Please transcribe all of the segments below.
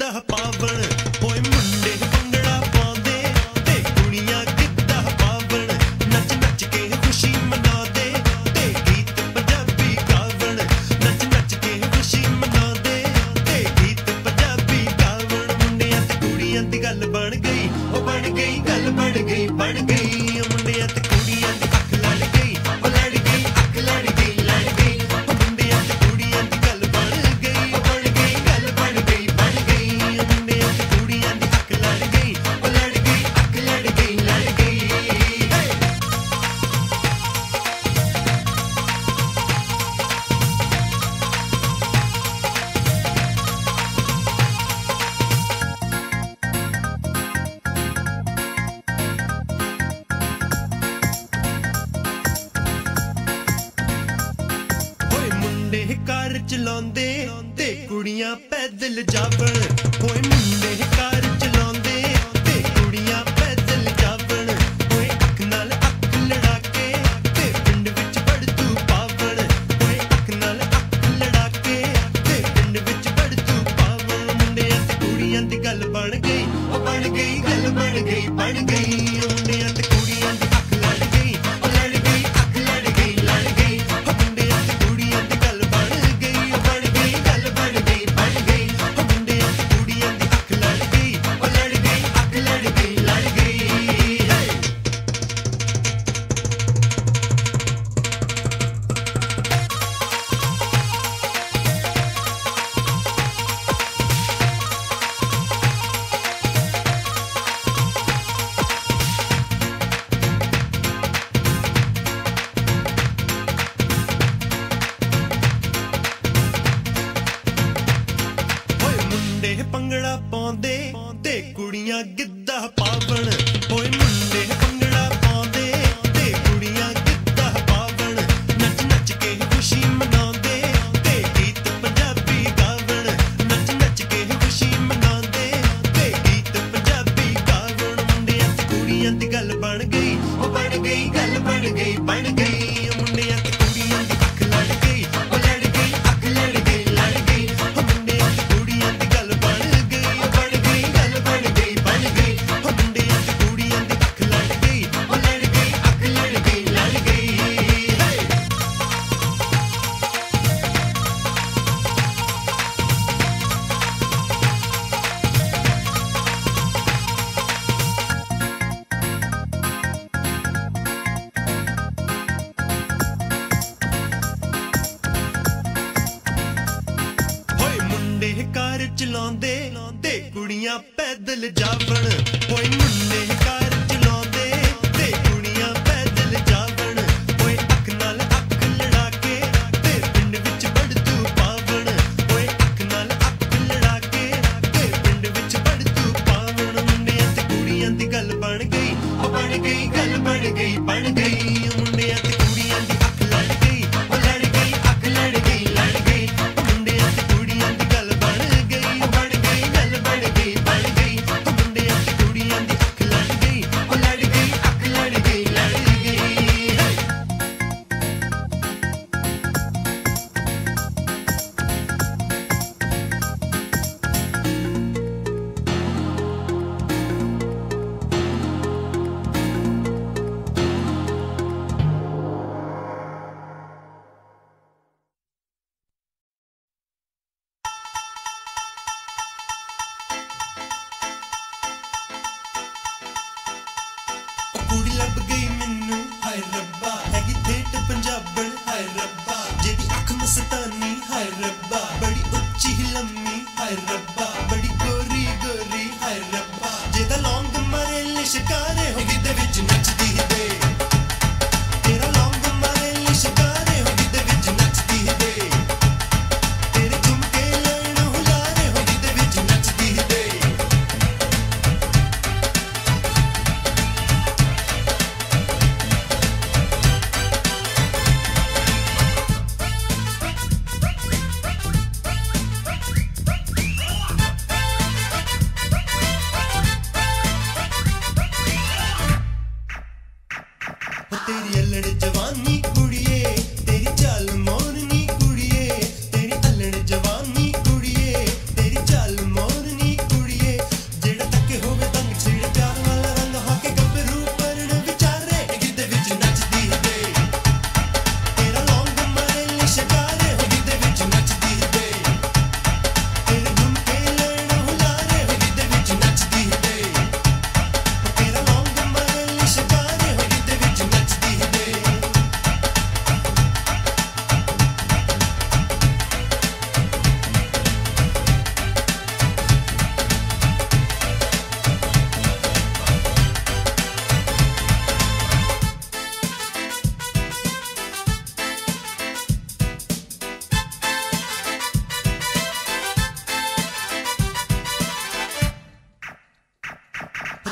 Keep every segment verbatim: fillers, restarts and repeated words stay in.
तेरी चाल मोरनी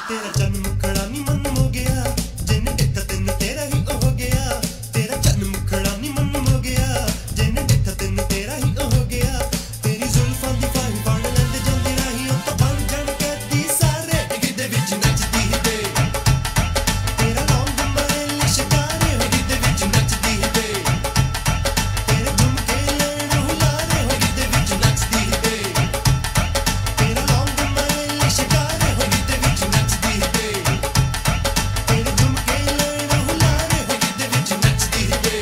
तेरा जन्म मुखड़ा नी मन हो गया जिन देखा तेन तेरा ही हो गया तेरा जन्म मुखड़ा नी मन हो गया जिन देखा तेन तेरा ही हो गया तेरी जुल्फां दी फाही फड़ लैंदे जांदे राही ओ तां बन जाण कैदी सारे गिद्धे विच नचदी दे तेरा लौंग मरेले शिकारे हो गिद्धे विच नचदी दे तेरे झुमके लैण हुलारे हो गिद्धे विच नचदी दे तेरा लौंग मरेले शिकारे हो गिद्धे विच नचदी दे तेरे झुमके लैण हुलारे हो गिद्धे विच नचदी दे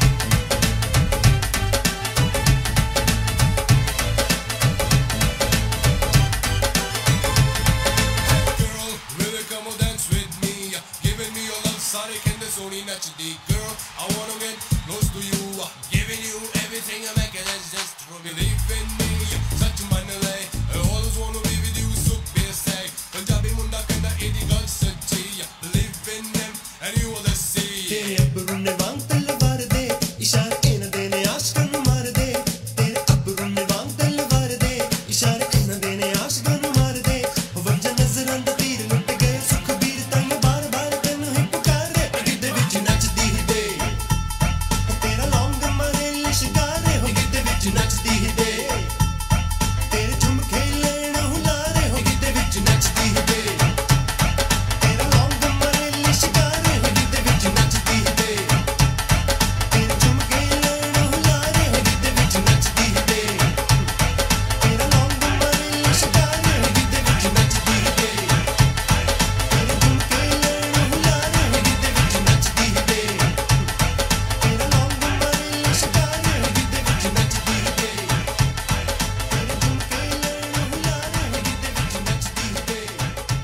Girl, really come on dance with me. Giving me your love, sorry, can the Sony not the girl? I wanna get close to you. Giving you everything I make it is just to believe in me. Such a man lay. I always wanna be with you, so be say. Punjabi munda kanda edi gal sachi. Believe in them and you will see. तेरे अब्रू ने वांग तलवार दे इशारे इन देने आशिकां नूं मार दे तेरे अब्रू ने वांग तलवार दे इशारे इन देने आशिकां नूं मार दे वज्जा नज़रां दा तीर लुट गए सुखबीर ताईं बार बार तैनूं ही पुकारे गिद्धे विच नचदी दे तेरा लौंग मरेले शिकारे हो गिद्धे विच नचदी दे तेरे झुमके लैण हुलारे हो गिद्धे विच नचदी दे तेरा लौंग मरेले शिकारे हो गिद्धे विच नचदी दे तेरे झुमके लैण हुलारे हो गिद्धे विच नचदी दे तेरा लौंग मरेले शिकारे हो गिद्धे विच नचदी दे तेरे झुमके लैण हुलारे हो गिद्धे विच नचदी दे तेरा लौंग मरेले शिकारे हो गिद्धे विच नचदी दे तेरे झुमके लैण हुलारे हो गिद्धे विच नचदी दे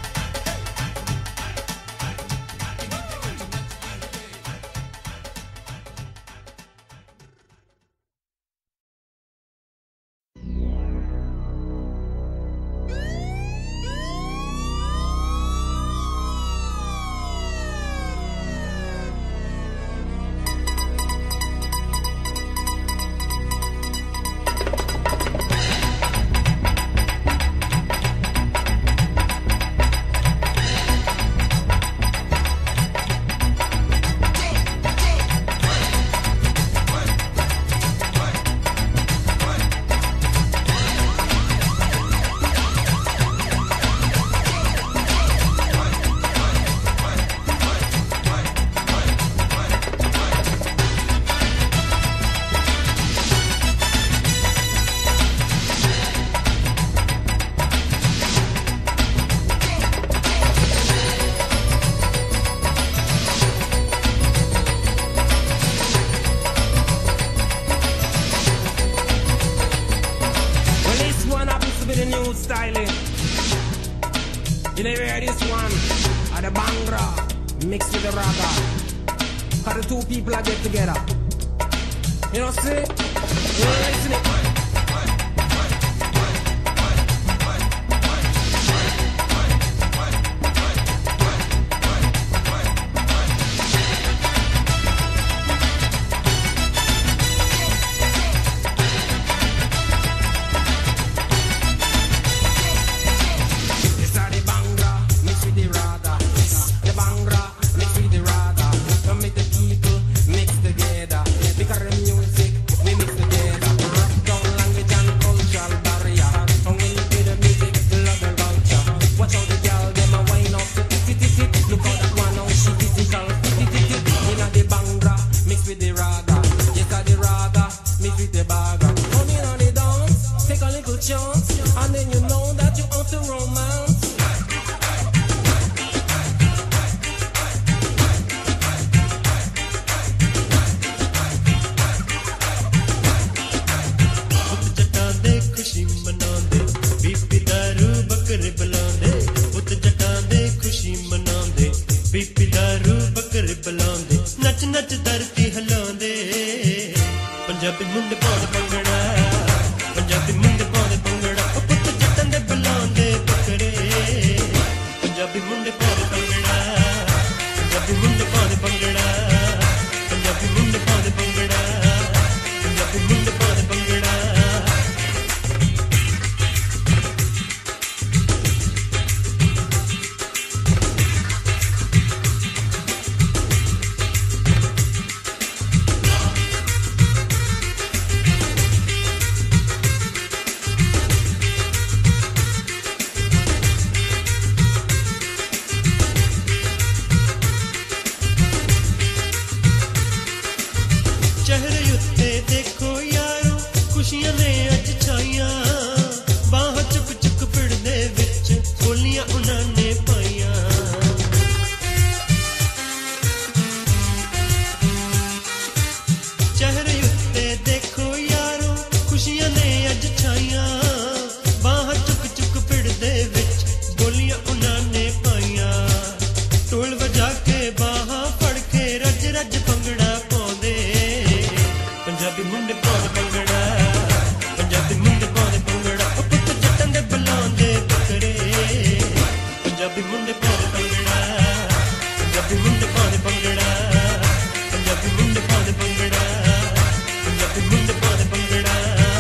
Well, this one happens to be the new styling. You know, you hear this one? At the Bangra mixed with the raga. Cause the two people are get together. You know, see? You listen it. This are the Bangra mixed with the raga. The Bangra mixed with the raga. Don't make the people mix together. Because the music we mix together. Rock down Punjabi मुंडे पाने भंगड़ा पंजाबी मुंडे पाने भंगड़ा पंजाबी मुंडे पाने भंगड़ा पंजाबी मुंडे पाने भंगड़ा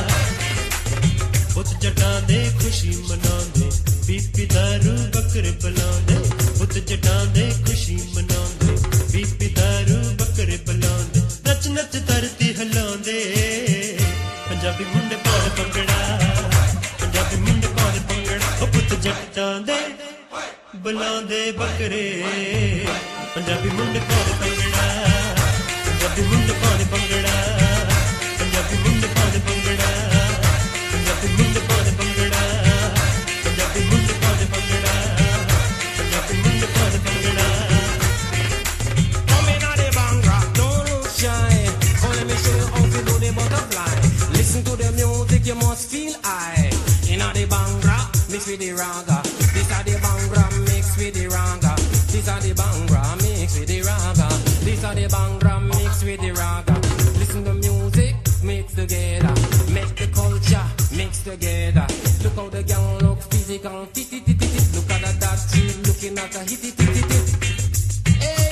पुत जटां दे खुशी मनांदे PP दारू बकरे बुलांदे पुत जटां दे खुशी मनांदे पीपी दारू बकरे बुलांदे नच नच धरती हिलांदे पंजाबी मुंडे पाने भंगड़ा पंजाबी मुंडे पाने भंगड़ा ओ पुत जटां दे बुलांदे बकरे पंजाबी मुंडे पाने भंगड़ा पंजाबी मुंडे पाने भंगड़ा पंजाबी मुंडे पाने भंगड़ा पंजाबी मुंडे पाने भंगड़ा पंजाबी मुंडे पाने भंगड़ा पंजाबी मुंडे पाने bhangra Come in on the Bhangra, don't look shy. Oh, let me show you how to do the butterfly. Listen to the music, you must feel high. In on the Bhangra, mix with the raga. This are the Bhangra, mix with the raga. This are the Bhangra, mix with the raga. This are the Bhangra, mix with the raga. Listen to music, mix together. Make the culture mix together. Look how the girl look physical, fit, fit, fit, fit. Look at that, that she looking at a hit, hit, hit, hit, hit. Hey.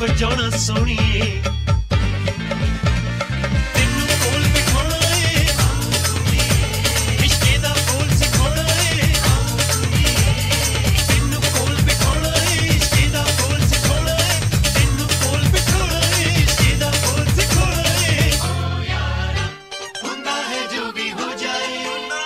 बजाना सोनिए तेनू कोल बिठाना है इश्के दा बोल सिखाना है तेनू कोल बिठाना है इश्के दा बोल सिखाना है तेनू कोल बिठाना है इश्के दा बोल सिखाना है ओ यारा हुंदा है जो भी हो जाए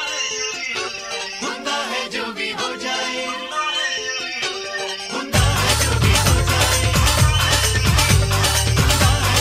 हुंदा है जो भी हो जाए हुंदा है जो भी हो जाए हुंदा है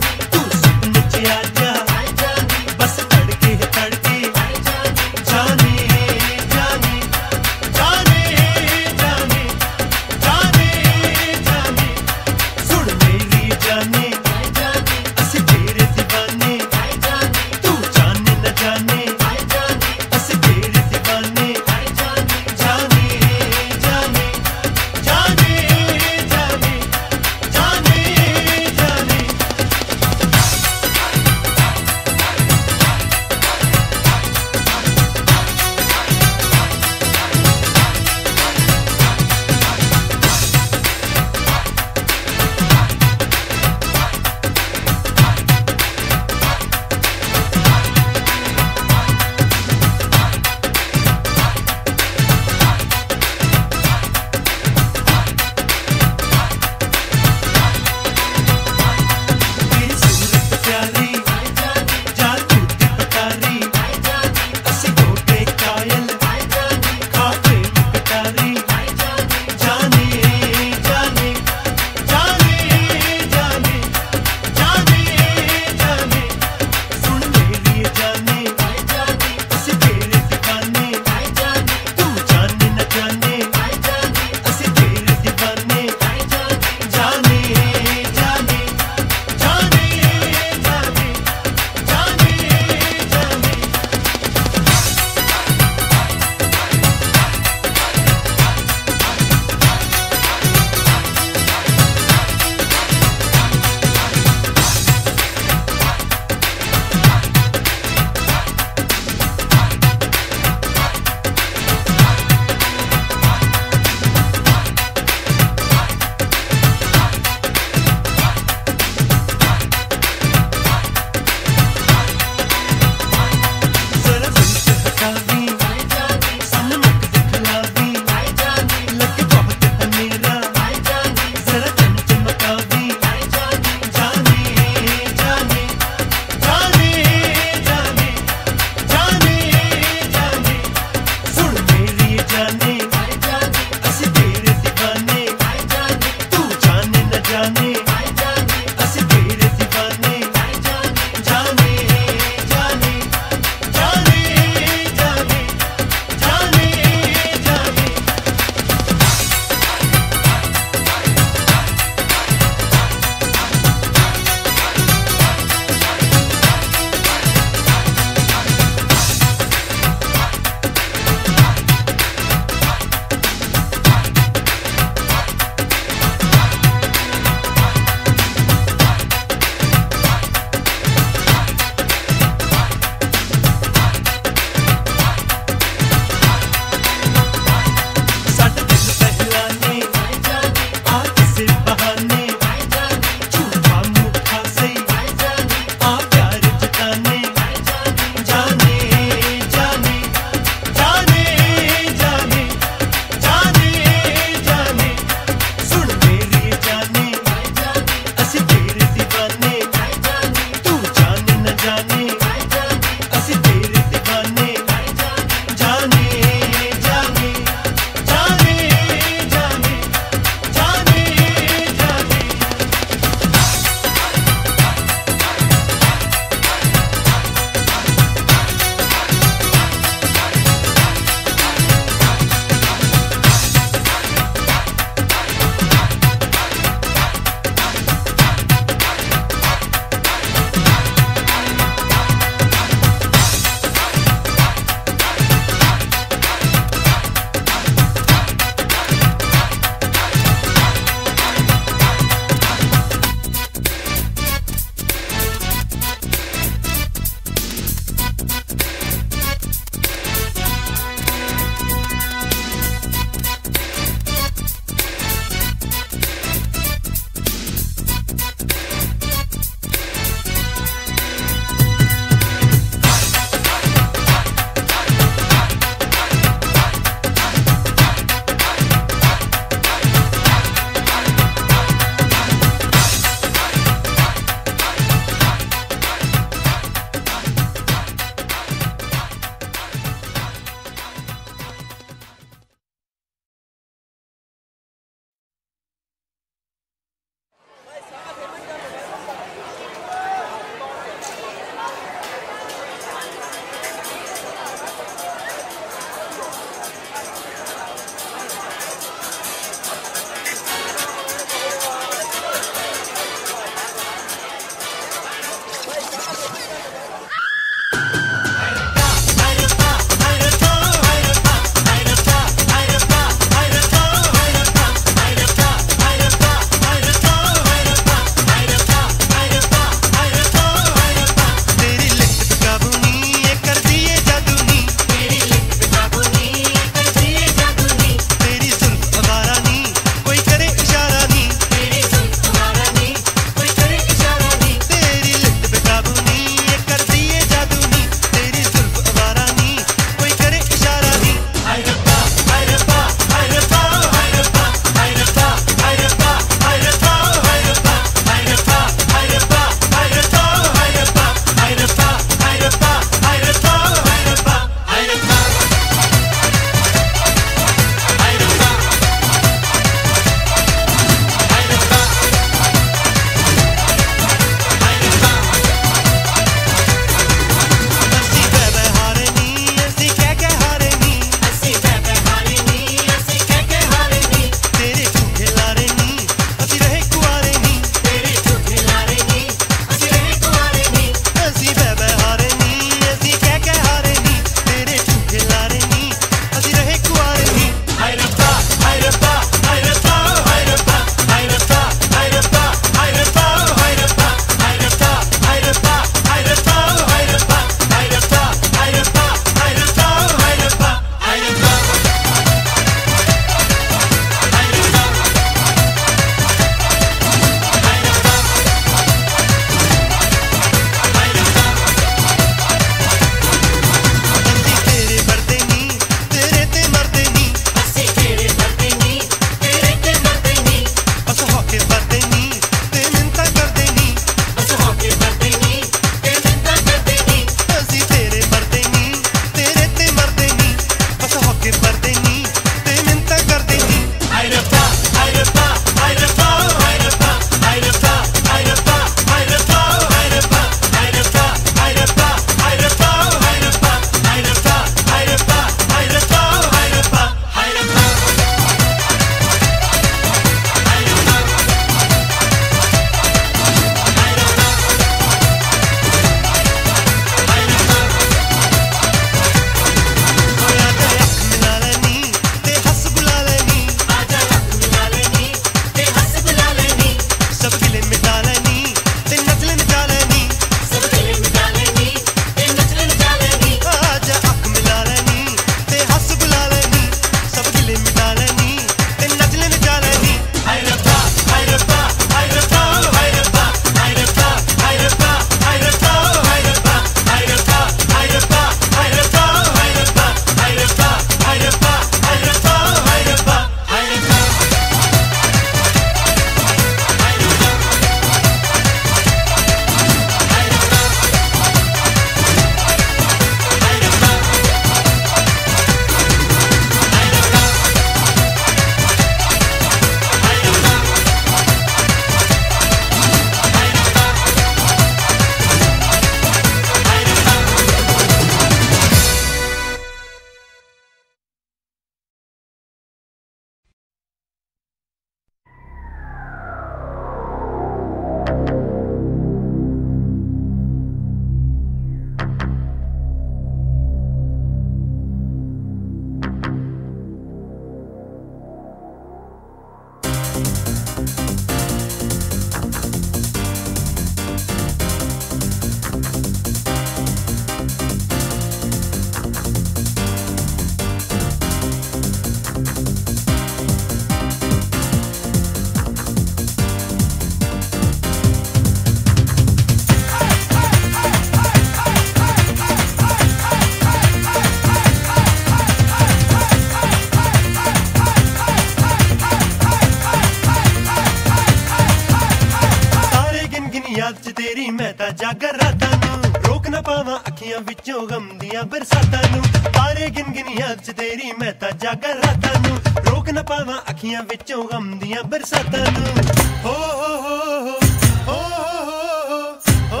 च तेरी मैं ता जागर रातां नू रोक ना पावां अखियां विचों गम दियां बरसातां नू तारे गिन गिन याद च तेरी मैं ता जागर रातां नू रोक ना पावां अखियां विचों गम दियां बरसातां नू हो हो हो हो हो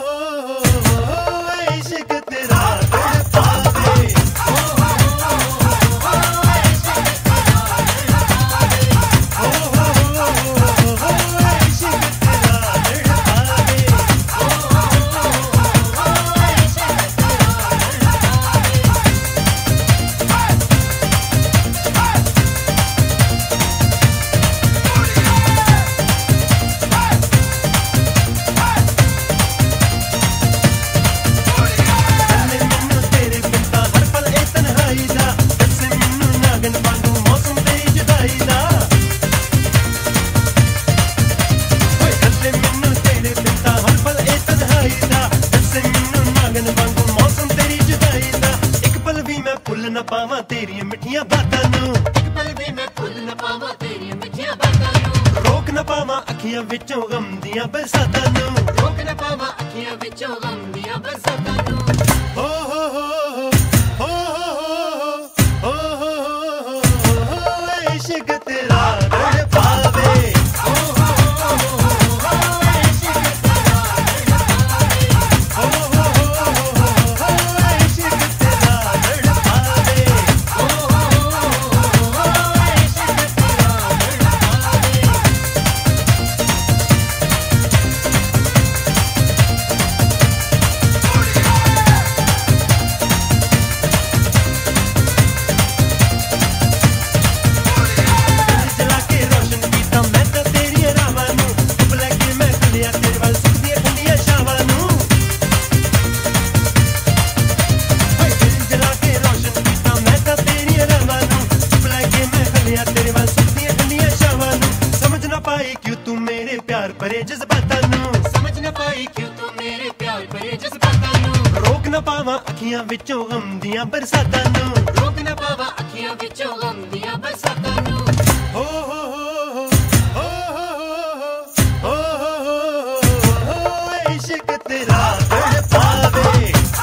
हो इश्क तेरा तड़पावे पावां तेरियां मिठियां बातां नू एक पल भी मैं भुल न पावां तेरियां मिठियां बातां नू रोक न पावां अखियां विचों गम दियां बरसातां नू रोक न पावां अखियां विचों गम दियां बरसातां नू हो हो हो हो हो हो हो इश्क तेरा तड़पावे भरे जज्बातां नू समझ न पाई क्यों तू मेरे प्यार भरे जज्बातां नू रोक न पावां अखियां विचों गम दियां बरसातां नू रोक न पावां अखियां विचों गम दियां बरसातां नू हो हो हो हो हो हो इश्क तेरा तड़पावे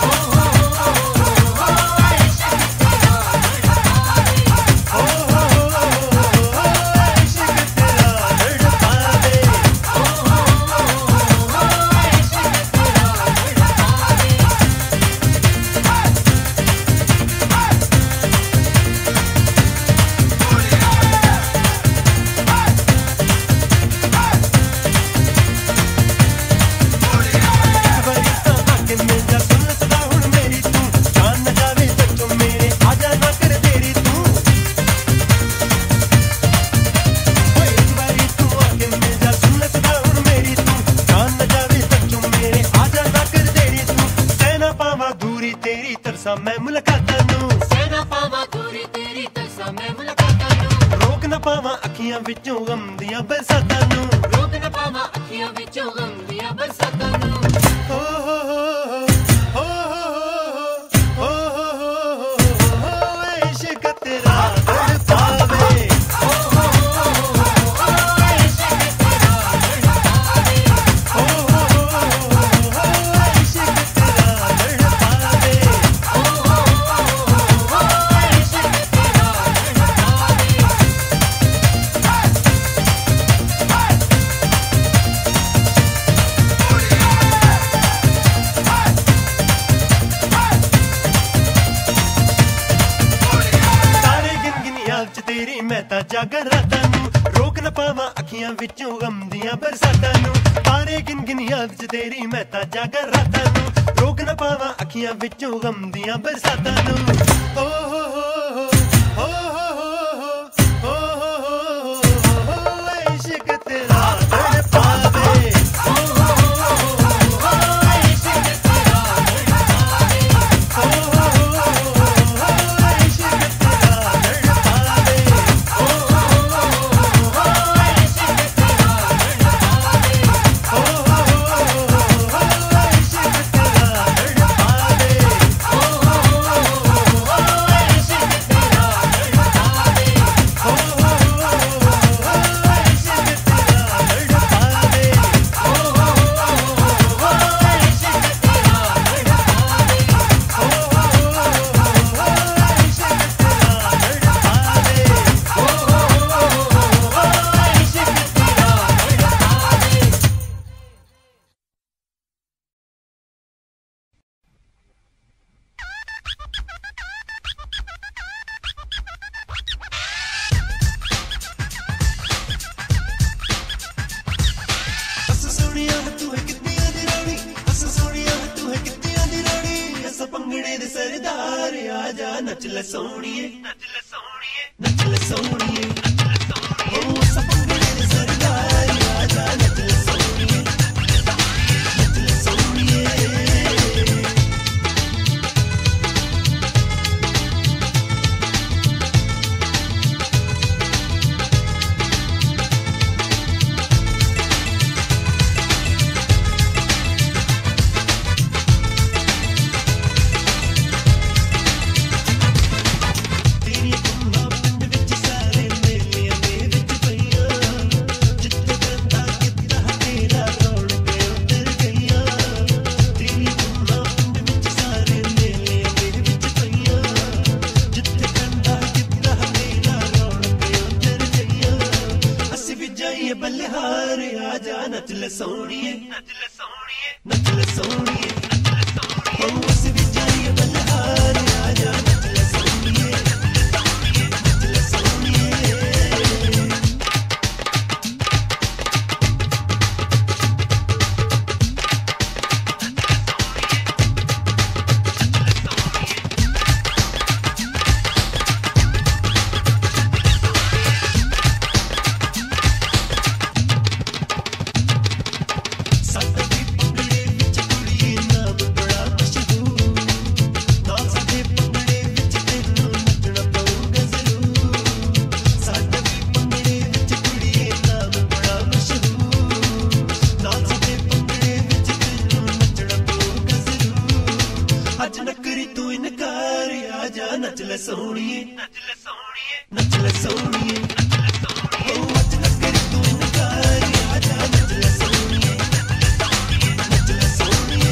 मैं मुलाकातां नू सहना पावां दूरी तेरी तरसा मैं मुलाकातां नू रोक न पावां अखियां विचों गम दियां बरसातां नू रोक न पावां अखियां विचों गम दियां बरसातां नू हो हो हो हो हो हो इश्क तेरा तड़पावे तेरी मैं ता जागर रातां नू रोक न पावां अखियां विचों गम दियां बरसातां नू तारे गिन गिन याद च तेरी मैं ता जागर रातां नू रोक न पावां अखियां विचों गम दियां बरसातां नू ओ हो हो हो हो हो हो इश्क तेरा तड़पावे दे सरदार आजा नच ले सोहणिए नच ले सोहणिए नच ले सोहणिए ओ सपंगड़े दे सरदार आजा नच ले सोहणिए नच ले सोहणिए बल्हार आजा नच ले सोहणिए नच ले सोहणिए नच ले सोहणिए ओ उस विचारिए बल्हार आजा नच ले सोहणिए नच ले सोहणिए आज नकरी तू इनकार आजा नच ले सोहणिए नच ले सोहणिए नच ले सोहणिए ओ आज नकरी तू इनकार आजा नच ले सोहणिए नच ले सोहणिए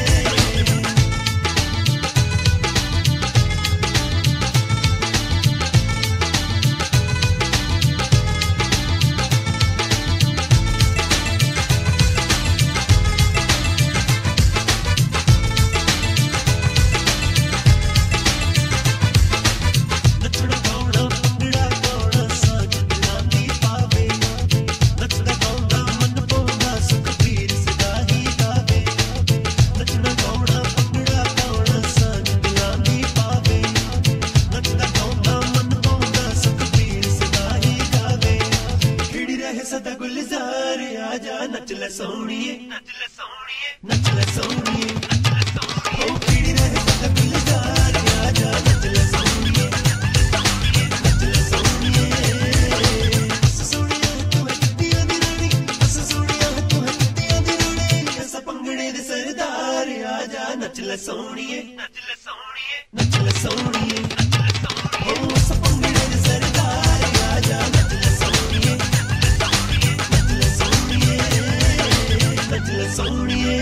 सदा गुलजार आजा नच ले सोहणिए नच ले सोहणिए नच ले सोहणिए ओ खिड़ी रहे सदा गुलजार आजा नच ले सोहणिए नच ले सोहणिए अस सोहणिया तू है कित्तियां दी रानी अस सोहणिया तू है कित्तियां दी रानी अस पंगड़े दे सरदार आजा नच ले सोहणिए नच ले सोहणिए नच ले सोहणिए ओ अस पंगड़े दे सरदार आजा नच ले सोहणिए नच ले सोहणिए नच ले सोहणिए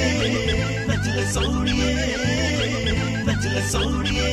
नच ले सोहणिए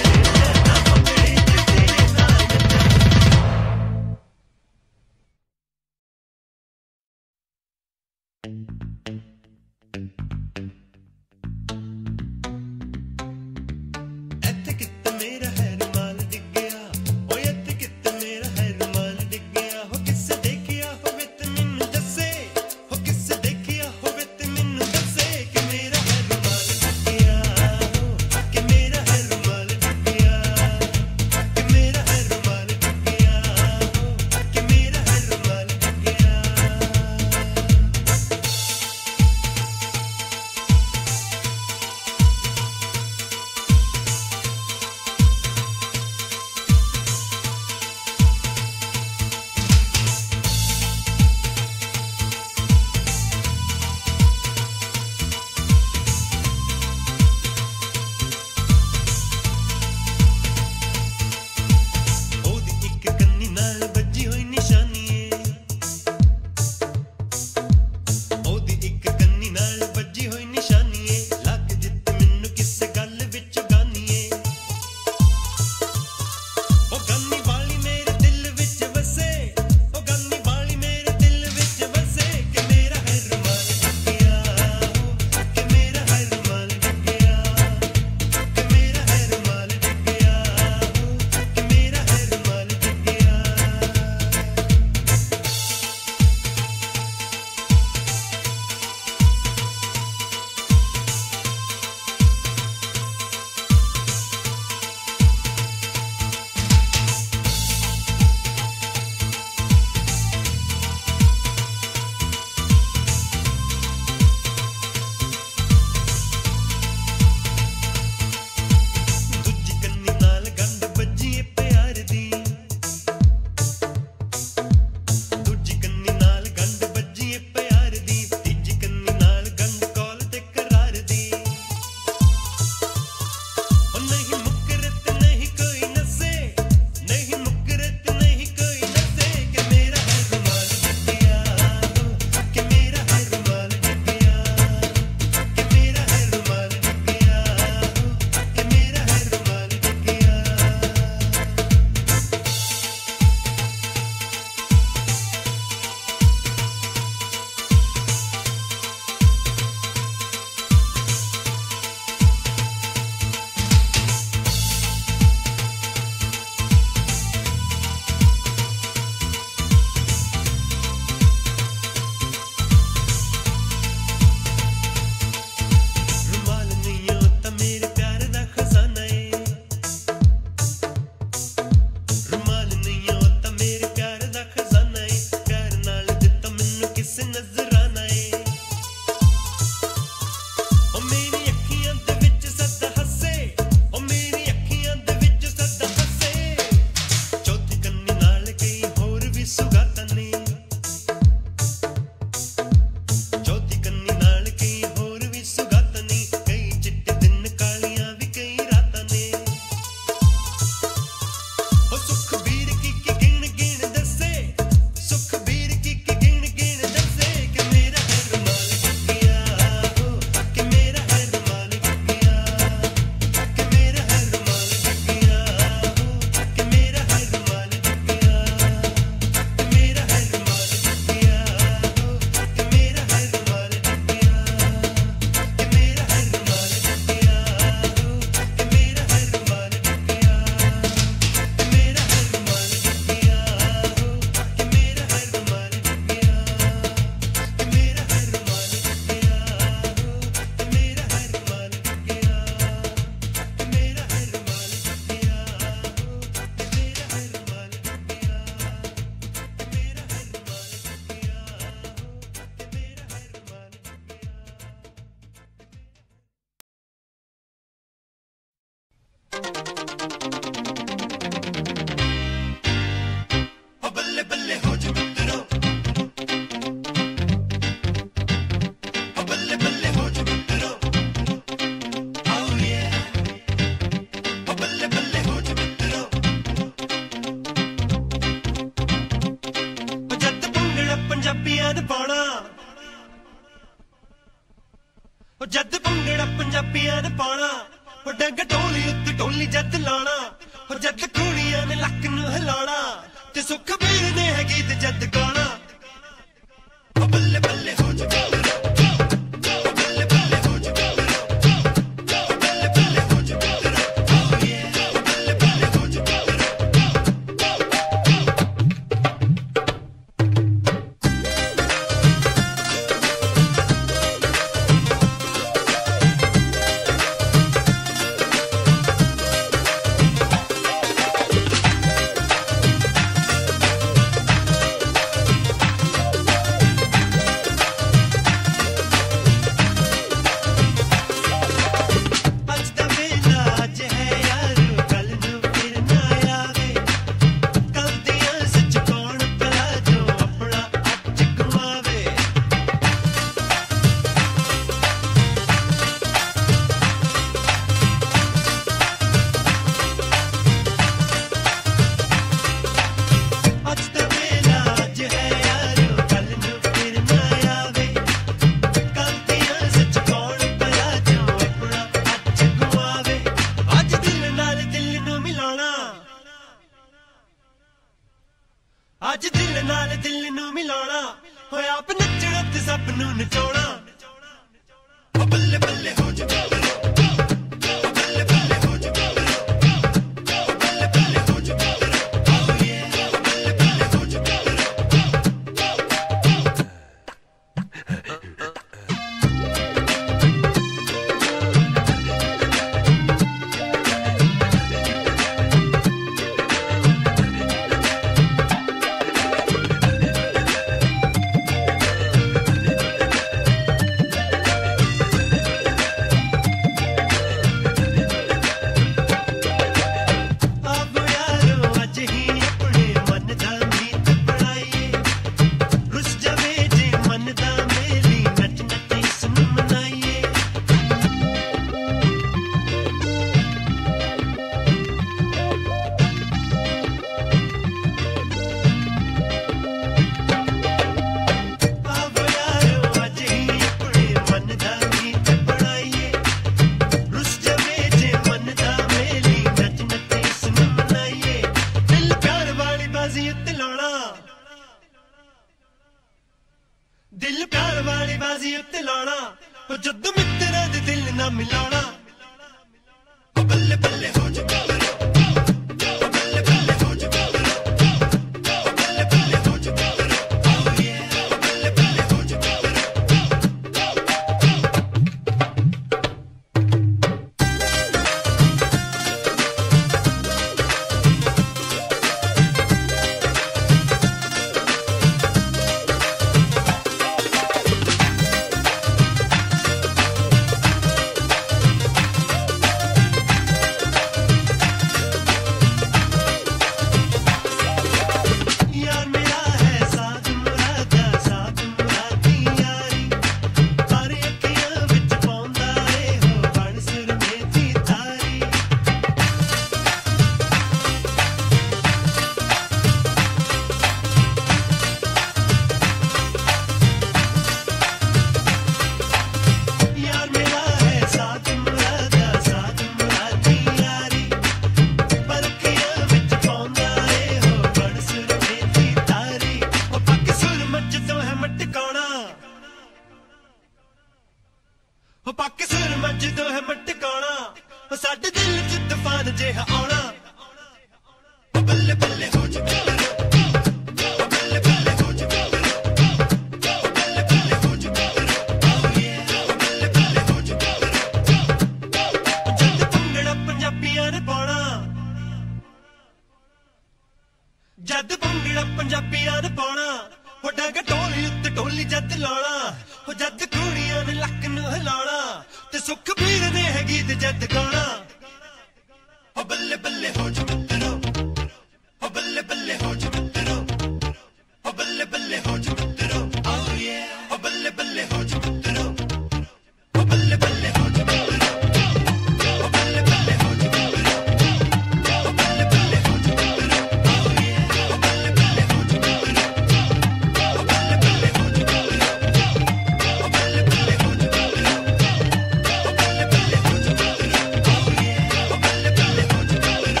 ओ बल्ले बल्ले हो जा मित्रो, ओ बल्ले बल्ले हो जा मित्रो, ओ बल्ले बल्ले हो जा मित्रो, oh yeah, ओ बल्ले बल्ले हो जा मित्रो, ओ बल्ले बल्ले हो जा मित्रो, ओ बल्ले बल्ले हो जा मित्रो, ओ बल्ले बल्ले हो जा मित्रो, oh yeah, ओ बल्ले बल्ले हो जा मित्रो, ओ बल्ले बल्ले हो जा मित्रो, ओ बल्ले बल्ले हो जा मित्रो, ओ बल्ले बल्ले हो जा मित्रो, oh yeah, ओ बल्ले बल्ले हो जा मित्रो.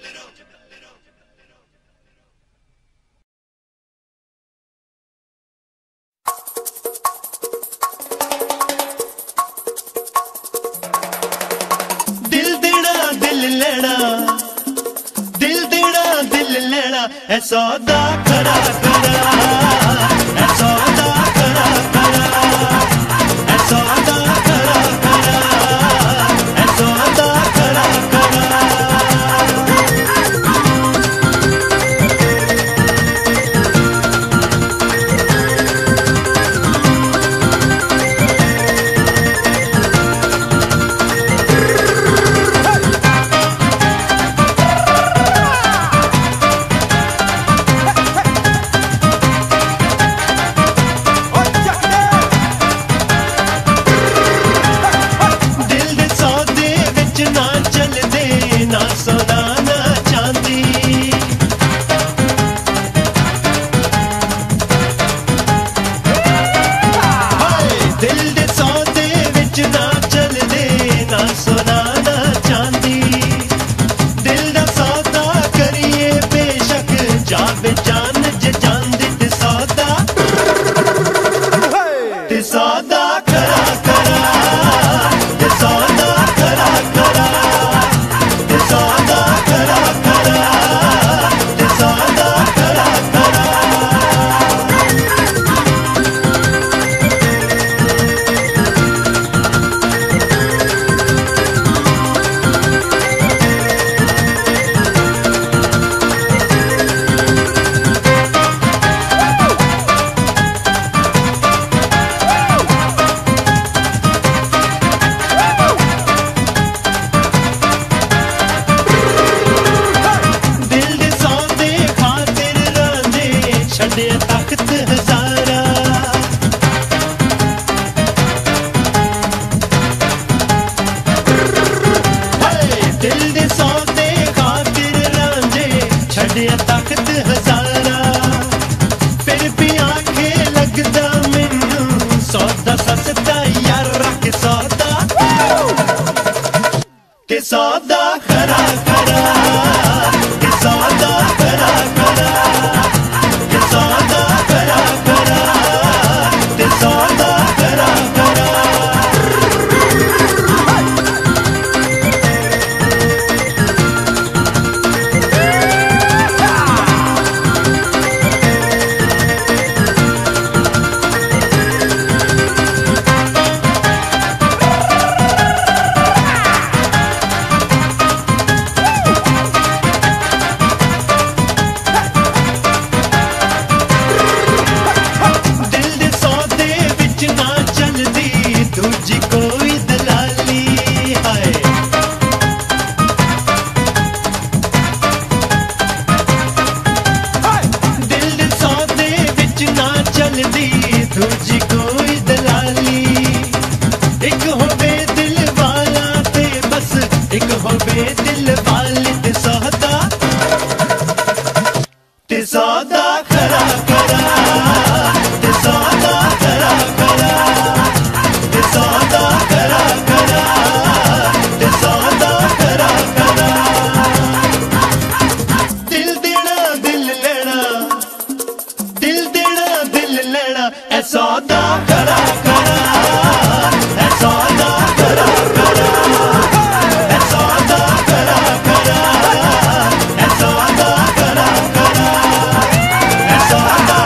दिल देना दिल लेना, दिल देना दिल लेना, ऐ सौदा करा करा, ऐ सौदा करा करा, ऐ सौदा करा करा, ऐ सौदा करा करा. दिल दे सौदे विच ना चलदे, ना सोना ना चांदी. हाय दिल दे सौदे विच ना चलदे, ना सोना ना चांदी. दिल दा सौदा करिए बेशक, जावे जान जे जांदी. ते सौदा ते सौदा करा करा, ते सौदा करा करा, ते सौदा करा करा, ते सौदा करा करा. दिल दे सौदे खातिर रांझे, छड्डिया तख्त हजारा. हाय दिल दे सौदे खातिर रांझे, छड्डिया तख्त हजारा. फिर भी आखे लगदा मैनू, सौदा सस्ता यारा के सौदा, के सौदा खरा खरा, के सौदा खरा खरा, के सौदा खरा खरा, के सौदा खरा खरा. दिल दे सौदे विच ना चलदी, दूजी कोई दलाली. हाय दिल दे सौदे विच ना चलदी, दूजी कोई दलाली. एक होवे दिल वाला ते बस, एक होवे दिल वाली. ते सौदा ते सौदा करा करा, ते सौदा करा करा, ते सौदा करा करा, ते सौदा करा करा. दिल देना दिल लेना, दिल देना दिल लेना, ऐ सौदा करा करा, ऐ सौदा करा करा, ऐ सौदा करा करा, ऐ सौदा करा करा, ऐ सौदा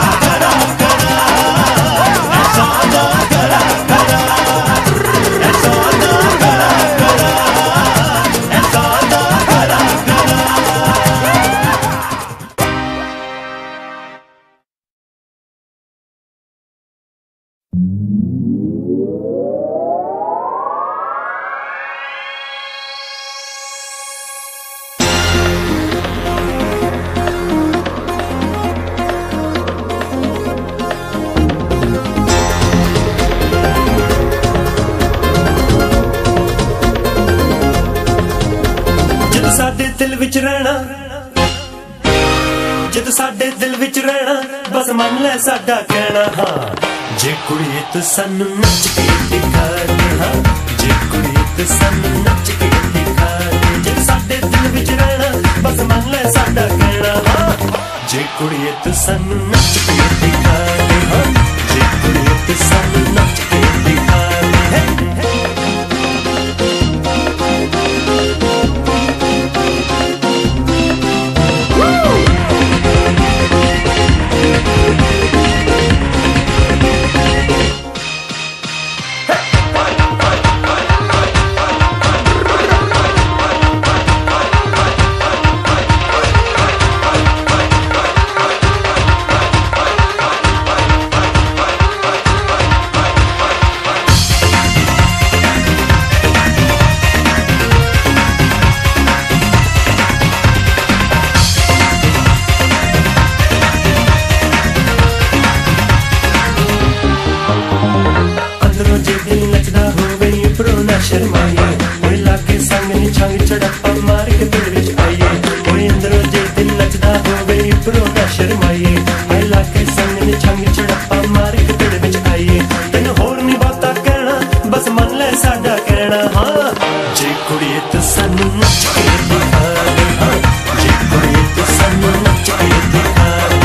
विच रहना जद साडे दिल विच रहना बस मन ले साडा कहना हाँ जे कुड़िए तू सानू नच के दिखा दे हाँ जे कुड़िए तू सानू नच के दिखा दे जद साडे दिल विच रहना बस मन ले साडा कहना हाँ जे कुड़िए तू सानू नच के दिखा दे हाँ जे कुड़िए तू सानू नच के दिखा दे शर्माइए कोई लागे संग नी छंग चढ़प्पा मार के दिल विच आइए कोई अंदरों जे दिल नचदा होवे उपरों ना शर्माइए कोई लागे संग नी छंग चढ़प्पा मार के दिल विच आइए तेन होर नी बाता कहना बस मन ले साडा कहना हाँ जे कुड़िए तू सानू नच के दिखा दे हाँ जे कुड़िए तू सानू नच के दिखा दे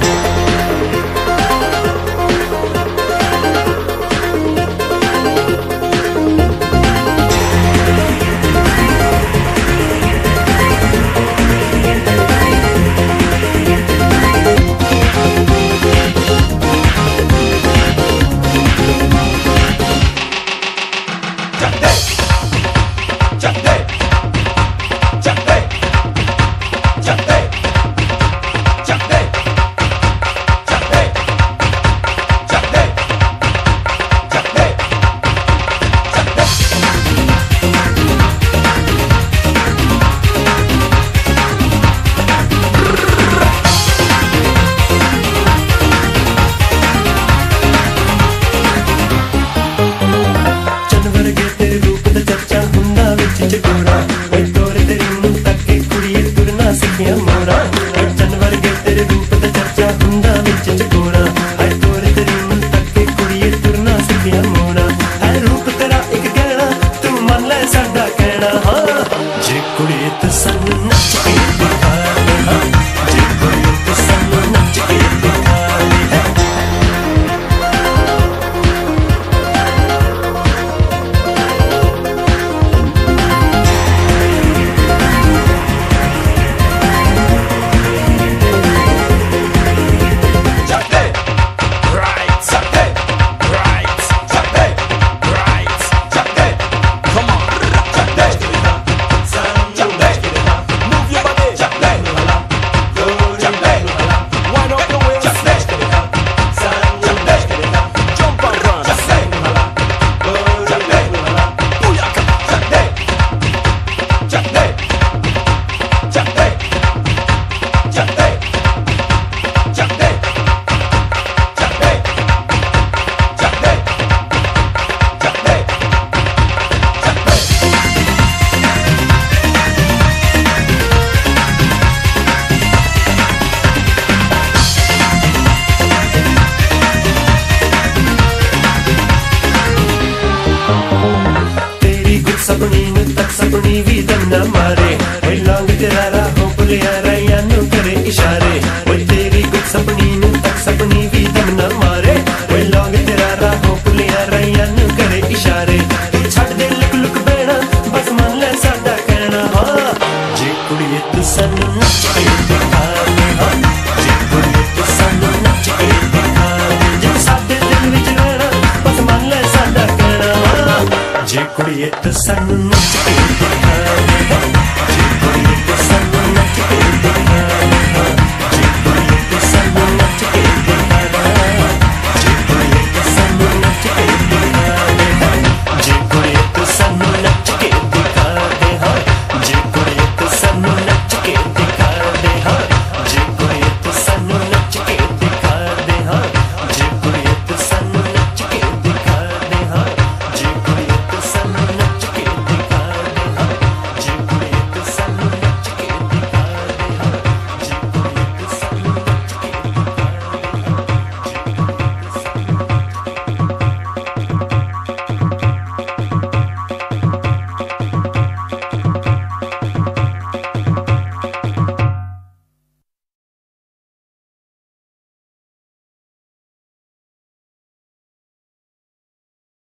सपनी भी दम न मारे ओए लौंग तेरा राहों पुलिया रैया नु करे इशारे ओए तेरी गुड सपनी नु तक सपनी भी दम न मारे ओए लौंग तेरा राहों पुलिया रैया नु करे इशारे तू छड़ दे लुक लुक बेना बस मन ले साडा कहना हाँ जे कुड़िए तू सानू नच के दिखा दे हाँ जे कुड़िए तू सानू नच के दिखा दे जे साडे दिल विच रहना बस मन ले साडा कहना हाँ जे कुड़िए तू सानू नच